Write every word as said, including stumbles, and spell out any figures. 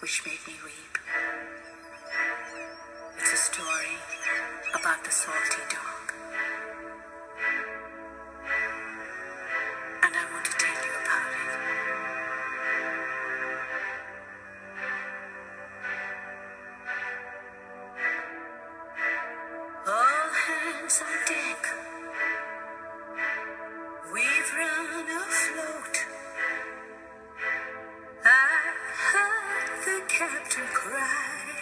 which made me weep. It's a story about the salty dog. And I want to tell you about it. All hands on deck. We've run afloat. I heard the captain cry.